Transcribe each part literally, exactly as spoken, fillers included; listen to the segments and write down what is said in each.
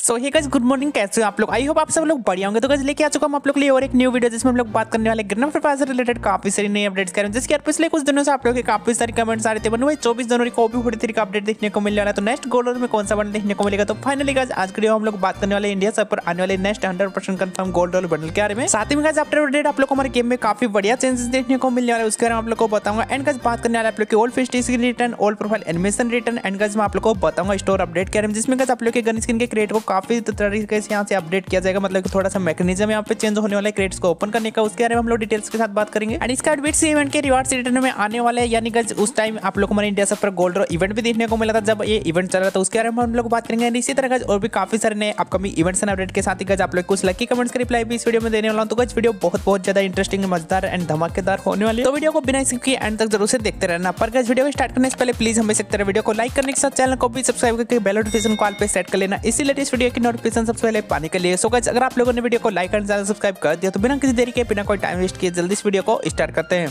सो hey guys good morning, कैसे हो आप लोग। आई होप आप सब लोग बढ़िया होंगे। तो गाइस लेके आ चुका हूं आप लोग के लिए और एक न्यू वीडियो जिसमें हम लोग बात करने वाले ग्रैंड फ्री फायर से रिलेटेड काफी सारी नई अपडेट्स करें, जिसके यार पिछले कुछ दिनों से आप लोग के काफी सारे कमेंट्स आ रहे थे। भाई चौबीस जनवरी को भी फोर्टी थ्री का अपडेट देखने को मिलने वाला है, तो नेक्स्ट गोल्ड में कौन सा बंडल देखने को मिलेगा। तो फाइनली गाइस आज के वीडियो हम लोग बात करने वाले इंडिया सब पर आने वाले next hundred percent confirm gold bundle के बारे में। साथ ही में गाइस आफ्टर अपडेट आप लोग को हमारे गेम में काफी बढ़िया चेंजेस देखने को मिलने वाले, उसके बारे में आप लोग को बताऊंगा। एंड गाइस बात करने वाले आप लोग के old festive return, old profile animation return. And guys मैं आप लोग को बताऊंगा स्टोर अपडेट के बारे में, जिसमें गाइस आप लोग के गन स्किन के क्रेट को काफी तरीके से यहाँ से अपडेट किया जाएगा। मतलब कि थोड़ा सा मैकेनिज्म यहाँ पे चेंज होने वाला है क्रेट्स को ओपन करने का, उसके बारे में हम लोग डिटेल्स के साथ बात करेंगे। एंड इसका अपडेट से इवेंट के रिवार्ड्स रिटर्न में आने वाले हैं, यानी गाइस उस टाइम आप लोग को हमारे इंडिया सब पर गोल्ड इवेंट भी देखने को मिला था जब ये इवेंट चल रहा था, उसके बारे में हम लोग बात करेंगे। एंड इसी तरह गाइस और भी काफी सारे नए अपकमिंग इवेंट्स एंड अपडेट के साथ ही गाइस आप लोग कुछ लकी कमेंट्स के रिप्लाई भी इस वीडियो में देने वाला हूं। तो गाइस वीडियो बहुत बहुत ज्यादा इंटरेस्टिंग, मजेदार एंड धमाकेदार होने वाली है, तो वीडियो को बिना स्किप किए एंड तक जरूर से देखते रहना। पर गाइस वीडियो को स्टार्ट करने से पहले प्लीज हमें सकते वीडियो को लाइक करने के साथ चैनल को भी सब्सक्राइब करके बेल नोटिफिकेशन कॉल पे सेट कर लेना, इसी लेटेस्ट वीडियो की नोटिफिकेशन सबसे पहले पाने के लिए। सो गाइस अगर आप लोगों ने वीडियो को लाइक एंड चैनल सब्सक्राइब कर दिया तो बिना किसी देरी के, बिना कोई टाइम वेस्ट किए जल्दी इस वीडियो को स्टार्ट करते हैं।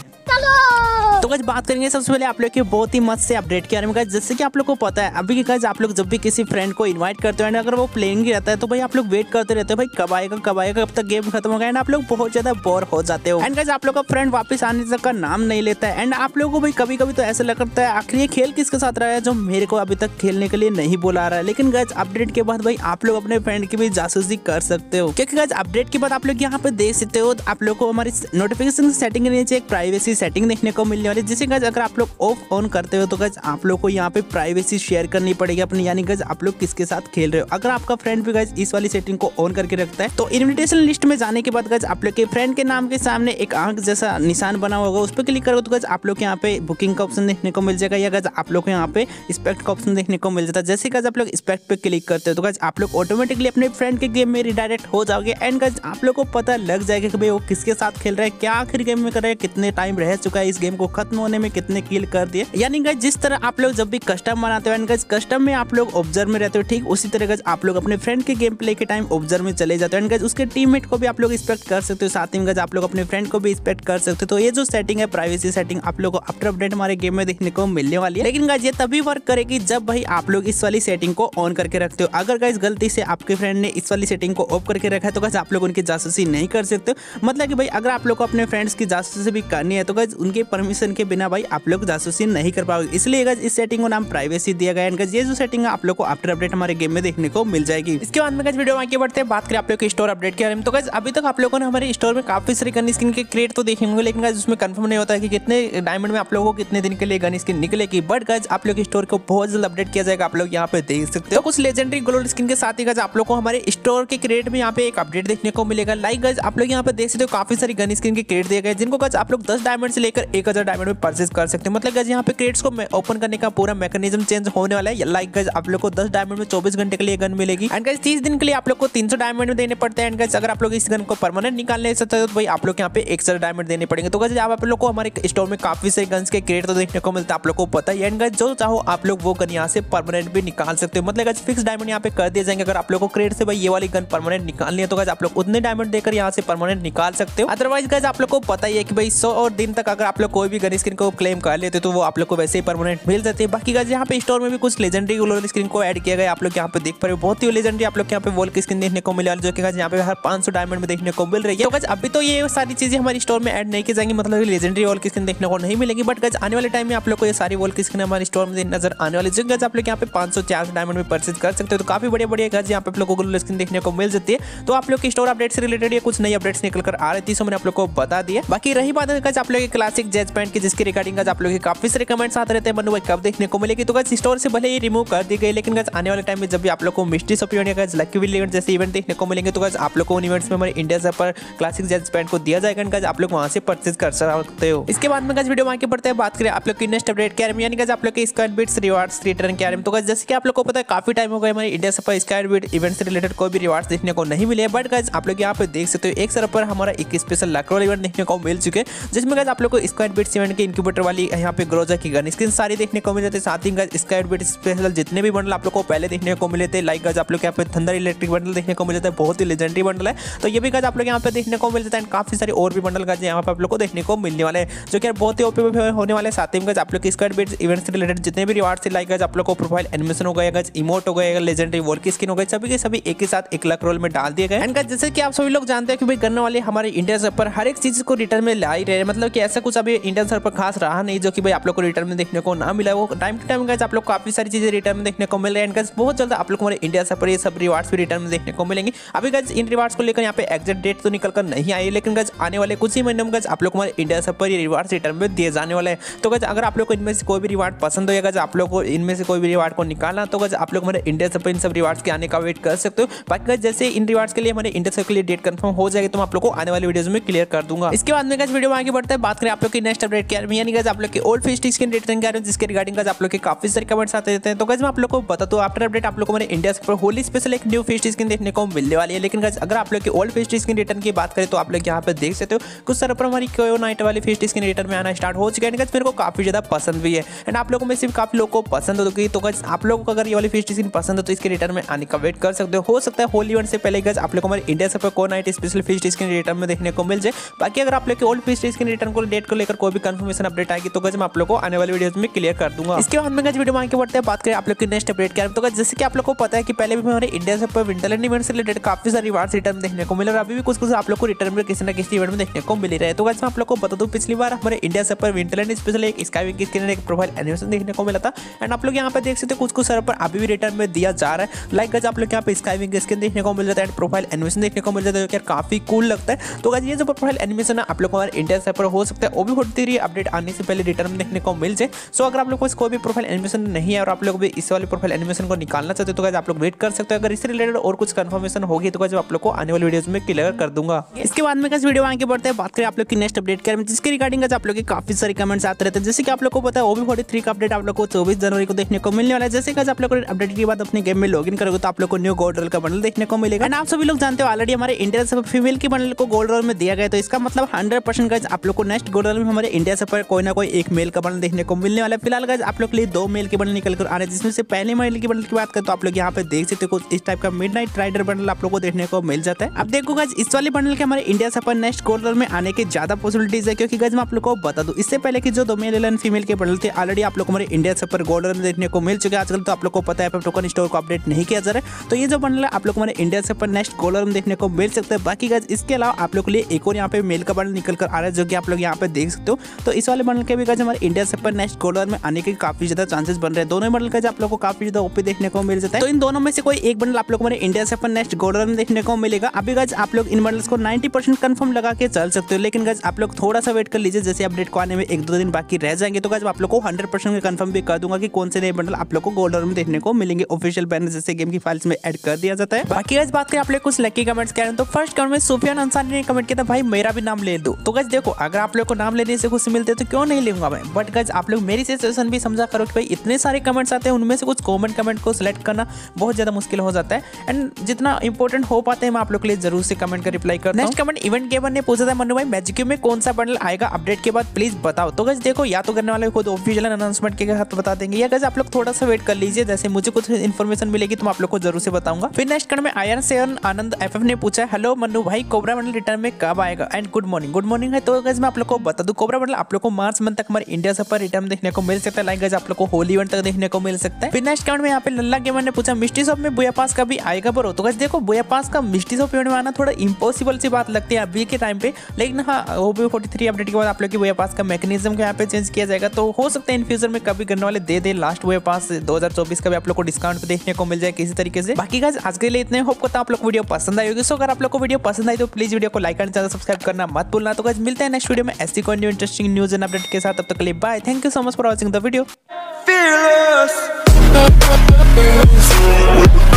तो गाइस बात करेंगे सबसे पहले आप लोग के बहुत ही मस्त से अपडेट के बारे में। गाइस जैसे कि आप लोग को पता है अभी गाइस आप लोग जब भी किसी फ्रेंड को इनवाइट करते हो, अगर वो प्लेइंग ही रहता है तो भाई आप लोग वेट करते रहते हो, भाई कब आएगा कब आएगा, कब तक गेम खत्म होगा। एंड आप लोग बहुत ज्यादा बोर हो जाते हो। एंड गाइस आप लोग का फ्रेंड वापस आने तक का नाम नहीं लेता है। एंड आप लोगों को भाई कभी कभी तो ऐसा लगता है आखिर ये खेल किसके साथ रहा है जो मेरे को अभी तक खेलने के लिए नहीं बुला रहा है। लेकिन गाइस अपडेट के बाद भाई आप लोग अपने फ्रेंड की भी जासूसी कर सकते हो, क्योंकि गाइस अपडेट के बाद आप लोग यहाँ पे देख सकते हो आप लोग को हमारी नोटिफिकेशन सेटिंग के नीचे एक प्राइवेसी सेटिंग देखने को मिलने वाली है, जिसे गाइस अगर आप लोग ऑफ ऑन करते हो तो गाइस आप लोग को यहाँ पे प्राइवेसी शेयर करनी पड़ेगी अपनी, यानी गाइस आप लोग किसके साथ खेल रहे हो। अगर आपका फ्रेंड भी गाइस इस वाली सेटिंग को ऑन करके रखता है तो इनविटेशन लिस्ट में जाने के बाद गाइस आप लोग के फ्रेंड के नाम के सामने एक आंख जैसा निशान बना होगा, उस पर क्लिक करोगे तो गाइस आप लोग यहाँ पे बुकिंग का ऑप्शन देखने को मिल जाएगा, या गाइस आप लोग को यहाँ पे स्पेक्ट का ऑप्शन देखने को मिल जाता है। जैसे गाइस आप लोग स्पेक्ट पे क्लिक करते हो तो गाइस आप लोग ऑटोमेटिकली अपने फ्रेंड के गेम में रिडायरेक्ट हो जाओगे। एंड गाइस आप लोग को पता लग जाएगा कि भाई वो किसके साथ खेल रहा है, क्या आखिर गेम में कर रहा है, कितने टाइम रह चुका है इस गेम को खत्म होने में, कितने किल कर दिए। यानी गाइस जिस तरह आप लोग जब भी कस्टम बनाते हो एंड गाइस कस्टम में आप लोग ऑब्जर्व में रहते हो, ठीक उसी तरह गाइस आप लोग अपने फ्रेंड के गेम प्ले के टाइम ऑब्जर्व में चले जाते हो। एंड गाइस उसके टीममेट को भी आप लोग रिस्पेक्ट कर सकते हो, साथ ही में गाइस आप लोग अपने फ्रेंड को भी रिस्पेक्ट कर सकते हो। तो ये जो सेटिंग है प्राइवेसी सेटिंग आप लोग को आफ्टर अपडेट हमारे गेम में देखने को मिलने वाली है। लेकिन गाइस ये तभी वर्क करेगी जब भाई आप लोग इस वाली सेटिंग को ऑन करके रखते हो। अगर गाइस गलती से आपके फ्रेंड ने इस वाली सेटिंग को ऑफ करके रखा है तो गाइस आप लोग उनकी जासूसी नहीं कर सकते हो। मतलब कि भाई अगर आप लोग को अपने फ्रेंड्स की जासूसी भी करनी है तो गाइस उनके परमिशन के बिना भाई आप लोग जासूसी नहीं कर पाओगे, इसलिए गाइस इस सेटिंग को नाम प्राइवेसी दिया गया है। ये जो सेटिंग है आप लोग को आफ्टर अपडेट हमारे गेम में देखने को मिल जाएगी। इसके बाद में गाइस वीडियो आगे बढ़ते हैं, बात करें आप लोग के स्टोर अपडेट के बारे में। तो गाइस अभी तक आप लोगों ने हमारे स्टोर में काफी सारी गन स्किन के क्रिएट तो देखे होंगे, लेकिन गाइस उसमें कंफर्म नहीं होता है कि कितने डायमंड में आप लोगों को कितने दिन के लिए गन स्किन निकलेगी। बट गाइस आप लोग स्टोर को बहुत जल्द अपडेट किया जाएगा, आप लोग यहाँ पे देख सकते हो। कुछ लेजेंडरी गोल्ड स्किन के साथ ही गाइस आप लोग को हमारे स्टोर के क्रिएट में यहाँ पे एक अपडेट देखने को मिलेगा। लाइक गाइस आप लोग यहाँ पे देख सकते हो काफी सारी गन स्किन के क्रिएट दिए गए, जिनको गाइस आप लोग दस डायमंड से लेकर एक हजार डायमंड में परचेज कर सकते हैं। मतलब गाइस यहाँ पे क्रिएट्स को ओपन करने का पूरा मैकेनिज्म चेंज होने वाला है। लाइक गाइस आप लोग को दस डायमंड में चौबीस घंटे के लिए गन मिलेगी। एंड गाइस तीस दिन के लिए आप लोग को तीन सौ डायमंड में देने पड़ते हैं। एंड गाइस अगर आप लोग इस गन को परमानेंट निकालने चाहते हो तो भाई आप लोग यहाँ पे एक हजार डायमंड देने पड़ेंगे। तो गाइस आप लोग को हमारे स्टोर में काफी सारे गन्स के क्रिएट तो देखने को मिलता है, आप लोग को पता है। एंड गाइस जो चाहो आप लोग वो गन यहाँ से परमानेंट भी निकाल सकते हो, मतलब गाइस फिक्स डायमंड यहाँ पे कर दिए जाएंगे। अगर आप लोग को क्रिएट से भाई ये वाली गन परमानेंट निकालनी है तो गाइस आप लोग उतने डायमंड देकर यहाँ से परमानेंट निकाल सकते हो। अदरवाइज गाइस आप लोग को पता ही है कि भाई सौ और दिन तक अगर आप लोग कोई भी गन स्किन को क्लेम कर लेते तो वो आप लोग को वैसे ही परमानेंट मिल जाती है। बाकी गाइस यहाँ पे स्टोर में भी कुछ लेजेंडरी गोल्ड स्किन को ऐड किया गया, आप लोग यहाँ पे देख पा रहे हो बहुत ही लेजेंडरी आप लोग यहाँ पे वॉल की स्किन देखने को मिले, जो कि गाइस यहाँ पे हर पाँच सौ डायमंड में देखने को मिल रही है। तो गाइस अभी तो ये सारी चीजें हमारी स्टोर में ऐड नहीं की जाएंगी, मतलब लेजेंडरी वॉल की स्किन देखने को नहीं मिलेगी। बट गाइस आने वाले टाइम में आप लोग को ये सारी वॉल की स्किन हमारे स्टोर में नजर आने वाली, जो गाइस आप लोग यहाँ पे पाँच सौ चार सौ डायमंड में परचेज कर सकते हो। तो काफी बढ़िया बढ़िया गाइस यहाँ पे आप लोग को गोल्ड स्किन देखने को मिल जाती है। तो आप लोग की स्टोर अपडेट से रिलेटेड ये कुछ नई अपडेट्स निकल कर आ रही थी, सो मैंने आप लोग को बता दिया। बाकी रही बात है गाइस आप लोग के क्लासिक जैज पैंट की, जिसकी रिगार्डिंग आप लोग के काफी सारे कमेंट्स आते रहते हैं मनु भाई कब देखने को मिलेगी। तो गाइस स्टोर से भले ही रिमूव कर दी गई, लेकिन गाइस आने वाले टाइम में जब भी आप लोग को मिस्ट्री सप्लीमेंट या गाइस लकी विल इवेंट जैसे इवेंट देखने को मिलेंगे तो गाइस आप लोग को उन इवेंट्स में हमारे इंडिया से पर क्लासिक जैज पैंट को दिया जाएगा। गाइस आप लोग वहां से परचेज कर सकते हो। इसके बाद में गाइस वीडियो आगे बढ़ते हैं, बात करें आप लोग की नेक्स्ट अपडेट के बारे में, यानी गाइस आप लोग के स्क्वाड बीट्स रिवार्ड्स रिटर्न के बारे में। तो गाइस जैसे कि आप लोग को पता है काफी टाइम हो गया हमारे इंडिया से पर स्क्वाड बीट इवेंट से रिलेटेड कोई भी रिवार्ड्स देखने को नहीं मिले। बट गाइस आप लोग यहाँ पे देख सकते हो एक सर्वर पर हमारा एक स्पेशल लकरोल इवेंट देखने को मिल चुके हैं, जिसमें गाइस आप लोग को स्क्वाड बीट्स इवेंट डायमंड के इंक्यूबेटर वाली यहाँ पे ग्रोजा की गन स्किन सारी देखने को मिल जाते हैं। साथ ही गाइस स्काई बेट स्पेशल जितने भी बंडल आप लोग को पहले देखने को मिले थे, लाइक गाइस आप लोग यहाँ पे थंडर इलेक्ट्रिक बंडल देखने को मिल जाता है, बहुत ही लेजेंडरी बंडल है, तो ये भी गाइस आप लोग यहाँ पे देखने को मिल जाता है। काफी सारे और भी बंडल गाइस यहाँ पे आप लोग को देखने को मिलने वाले हैं जो कि बहुत ही ओपी होने वाले। साथ ही गाइस आप लोग स्काई बेट इवेंट से रिलेटेड जितने भी रिवार्ड से लाइक गाइस आप लोग को प्रोफाइल एनिमेशन हो गया, गाइस इमोट हो गया, लेजेंडरी वॉल की स्किन हो गई, सभी के सभी एक ही साथ एक लाख रोल में डाल दिए गए। एंड गाइस जैसे कि आप सभी लोग जानते हैं कि भाई गन वाले हमारे इंडिया सर्वर पर हर एक चीज को रिटर्न में ला ही रहे हैं, मतलब कि ऐसा कुछ अभी इंडियन सर्वर पर खास रहा नहीं जो कि भाई आप लोग को रिटर्न में देखने को ना मिला। वो टाइम टू टाइम गाइस आप लोग काफी सारी चीजें रिटर्न में देखने को मिल रही है। एंड गाइस बहुत जल्द आप लोग को हमारे इंडिया सर्वर पर ये सब रिवार्ड्स भी रिटर्न में देखने को मिलेंगे। अभी गाइस इन रिवार्ड्स को लेकर यहाँ पे एग्जैक्ट डेट तो निकल कर नहीं आई, लेकिन गाइस आने वाले कुछ ही महीनों में गाइस आप लोग को हमारे इंडिया सर्वर पर ये रिवार्ड्स रिटर्न में दिए जाने वाले हैं। तो गाइस अगर आप लोग को इनमें से कोई भी रिवार्ड पसंद हो, गाइस आप लोग को इनमें से कोई भी रिवार्ड को निकालना, तो गाइस आप लोग हमारे इंडिया सर्वर पर इन सब रिवार्ड्स के आने का वेट कर सकते हो। बाकी गाइस जैसे इन रिवार्ड्स के लिए हमारे इंडिया सर्वर के लिए डेट कंफर्म हो जाएगी तो मैं आप लोग को आने वाली वीडियोस में क्लियर कर दूंगा। इसके बाद में गाइस वीडियो में आगे बढ़ते हैं, बात करें आप लोग की नेक्स्ट अपडेट के बारे में, यानी गाइस आप लोग की ओल्ड फिश स्किन रिटर्न के बारे में, जिसके रिगार्डिंग गाइस आप लोग के काफी सारे कमेंट्स आते रहते हैं। तो गाइस मैं आप लोग को बता दूं आफ्टर अपडेट आप लोग को हमारे इंडिया सर्वर पर होली स्पेशल एक न्यू फिश स्किन देखने को मिलने वाली है। लेकिन गाइस अगर आप लोग की ओल्ड फिश स्किन रिटर्न की बात करें तो आप लोग यहाँ पे देख सकते हो कुछ सर्वर पर हमारी कोयो नाइट वाली फिश स्किन रिटर्न में आना स्टार्ट हो चुका है। गाइस मेरे को काफी ज्यादा पसंद भी है एंड आप लोगों में सिर्फ काफी लोगों को पसंद होगी। तो गाइस आप लोगों को अगर ये वाली फिश स्किन पसंद है तो इसके रिटर्न में आने का वेट कर सकते हो। हो सकता है होली इवेंट से पहले गाइस आप लोग को हमारे इंडिया सर्वर पर Koyo knight special fish skin return में देखने को मिल जाए। बाकी अगर आप लोग के ओल्ड फिश स्किन रिटर्न को डेट को लेकर कोई भी कंफर्मेशन अपडेट आएगी तो गाइस मैं आप लोग को आने वाली वीडियोस में क्लियर कर दूंगा। इसके बाद में गाइस वीडियो में आगे बढ़ते हैं, बात करें आप लोग की नेक्स्ट अपडेट के बारे में। तो गाइस जैसे कि आप लोग को पता है कि पहले भी हमारे इंडिया सर्वर पर विंटरलैंड इवेंट से रिलेटेड काफी सारे रिवार्ड्स रिटर्न देखने को मिले और अभी भी कुछ कुछ आप लोग को रिटर्न में किसी ना किसी इवेंट में देखने को मिल रहा है। तो गाइस मैं आप लोग को बता दूं पिछली बार हमारे इंडिया सर्वर पर विंटरलैंड स्पेशल एक स्काई विंग की स्किन एक प्रोफाइल एनिमेशन देखने को मिला था एंड आप लोग यहाँ पे देख सकते हो कुछ कुछ सर्वर पर अभी भी रिटर्न में दिया जा रहा है। लाइक गाइस आप लोग यहाँ पे स्काई विंग की स्किन देखने को मिल जाता है एंड प्रोफाइल एनिमेशन देखने को मिल जाता है, काफी कूल लगता है। तो गाइस ये जो प्रोफाइल एनिमेशन है आप लोग को हमारे इंडिया सर्वर पर हो सकता है वो भी होती रही अपडेट आने से पहले रिटर्न में देखने को मिल जाए। सो अगर आप लोग को कोई भी प्रोफाइल एनिमेशन नहीं है और आप लोग भी इस वाले प्रोफाइल एनिमेशन को निकालना चाहते हो तो गाइस आप लोग वेट कर सकते हो। अगर इससे रिलेटेड और कुछ कंफर्मेशन होगी तो गाइस आप लोग को आने वाली वीडियोस में क्लियर कर दूंगा। इसके बाद में गाइस वीडियो आगे बढ़ते हैं, बात करें आप लोग की नेक्स्ट अपडेट के बारे में, जिसके रिगार्डिंग गाइस आप लोग के काफी सारे कमेंट्स आते रहते हैं। जैसे कि आप लोग को पता है ओबी फोर्टी थ्री का अपडेट आप लोग को चौबीस जनवरी को देखने को मिलने वाला है। जैसे गाइस आप लोग अपडेट के बाद अपने गेम में लॉगिन करोगे तो आप लोग को न्यू गोल्ड रोल का बंडल देखने को मिलेगा एंड आप सभी लोग जानते हो ऑलरेडी हमारे इंडिया सर्वर फीमेल की बंडल को गोल्ड रोल में दिया गया, तो इसका मतलब हंड्रेड परसेंट गाइस आप लोग को नेक्स्ट गोल्ड रोल में हमारे इंडिया सर्वर पर कोई ना कोई एक मेल का बंडल देखने को मिलने वाला है। फिलहाल गाइस आप लोग के लिए दो मेल के बंडल निकल कर आ रहे हैं, जिसमें से पहले मेल की बंडल की बात करें तो आप लोग यहाँ पे देख सकते हो इस टाइप का मिडनाइट राइडर बंडल आप लोग को देखने को मिल जाता है। अब देखो गाइस इस वाले बंडल के हमारे इंडिया सर्वर पर नेक्स्ट गोल्ड रोल में आने की ज्यादा पॉसिबिलिटीज है, क्योंकि गाइस मैं आप लोग को बता दूं इससे पहले कि जो दो मेल एंड फीमेल के बंडल थे ऑलरेडी आप लोग हमारे इंडिया सर्वर पर गोल्ड रोल में देखने को मिल चुके हैं। आजकल तो आप लोग को पता है टोकन स्टोर को अपडेट नहीं किया जा रहा है, तो ये जो बंडल है आप लोग हमारे इंडिया सर्वर पर नेक्स्ट गोल्ड रोल में देखने को मिल सकता है। बाकी गाइस इसके अलावा आप लोग के लिए एक और यहाँ पे मेल का बंडल निकल कर आ रहा है जो कि आप लोग यहाँ पे देख सकते हो। तो इस वाले बंडल के भी गाइस हमारे इंडिया सर्वर पर नेक्स्ट गोल्ड रोल में आने के काफी ज्यादा चांसेस बन रहे हैं। दोनों बंडल का आप लोग को काफी ज्यादा ओपी देखने को मिल जाता है, तो इन दोनों में से कोई एक बंडल आप लोग हमारे इंडिया सर्वर पर नेक्स्ट गोल्ड रोल में देखने को मिलेगा। अभी गाइस आप लोग इन बंडल्स को नाइंटी परसेंट कंफर्म लगा के चल सकते हो, लेकिन गाइस आप लोग थोड़ा सा वेट कर लीजिए, जैसे अपडेट को आने में एक दो दिन बाकी रह जाएंगे तो गाइस आप लोग को हंड्रेड परसेंट कंफर्म भी कर दूंगा कि कौन से नए बंडल आप लोग को गोल्ड रोल में देखने को मिलेंगे। ऑफिशियल बैनर जैसे गेम की फाइल्स में ऐड कर दिया जाता है। बाकी गाइस बात करें आप लोग कुछ लकी कमेंट्स करें तो फर्स्ट कमेंट में सुफियान अंसारी ने कमेंट किया था भाई मेरा भी नाम ले दो। तो गाइस देखो अगर आप लोग को नाम लेने से कुछ मिलते तो क्यों नहीं लूंगा मैं, बट गाइस आप लोग मेरी सिचुएशन भी समझा करो कि भाई इतने सारे कमेंट्स आते हैं उनमें से कुछ कॉमन कमेंट को सिलेक्ट करना बहुत ज्यादा मुश्किल हो जाता है एंड जितना इंपॉर्टेंट हो पाते हैं मैं आप लोग के लिए जरूर से कमेंट का रिप्लाई करता हूं। नेक्स्ट कमेंट इवेंट गेमर ने पूछा था मनु भाई मैजिक में कौन सा बंडल आएगा अपडेट के बाद प्लीज बताओ। तो गाइस देखो या तो करने वाले खुद ऑफिशियल अनाउंसमेंट के साथ बता देंगे या गाइस आप लोग थोड़ा सा वेट कर लीजिए, जैसे मुझे कुछ इन्फॉर्मेशन मिलेगी तो मैं आप लोग को जरूर से बताऊंगा। फिर नेक्स्ट कमेंट में आयरन सेवन आनंद एफएफ ने पूछा है हेलो मनु भाई कोबरा बंडल रिटर्न में कब आएगा and good morning. Good morning है तो गाइस मैं आप लोग को बता दूं कोबरा बंडल आप लोग को मार्च मंथ तक हमारे इंडिया सर्वर पर रिटर्न देखने को मिल सकता है। लाइक गाइस आप लोग को होली इवेंट तक देखने को मिल सकता है। फिर नेक्स्ट कमेंट में यहाँ पे लल्ला गेमर ने पूछा मिस्टी शॉप में बुया पास कभी आएगा ब्रो। तो गाइस देखो बुया पास का मिस्टी शॉप इवेंट में आना थोड़ा इंपॉसिबल सी बात लगती है अभी के टाइम पे, लेकिन हाँ ओबी फोर्टी थ्री अपडेट के बाद आप लोग की बुया पास का मैकेनिज्म को यहाँ पे चेंज किया जाएगा, तो हो सकता है इन फ्यूचर में कभी करने वाले दे दे लास्ट बुया पास दो हजार चौबीस का भी आप लोग को डिस्काउंट पे देखने को मिल जाए किसी तरीके से। बाकी गाइस आज के लिए इतने, होप करता हूं आप लोग को वीडियो पसंद आई होगी। सो अगर आप लोग को वीडियो पसंद आई तो प्लीज वीडियो को लाइक एंड चैनल सब्सक्राइब करना मत भूलना। तो गाइस मिलते हैं नेक्स्ट वीडियो में ऐसी कोई new interesting news and update के साथ, तब तक के लिए bye. Thank you so much for watching the video.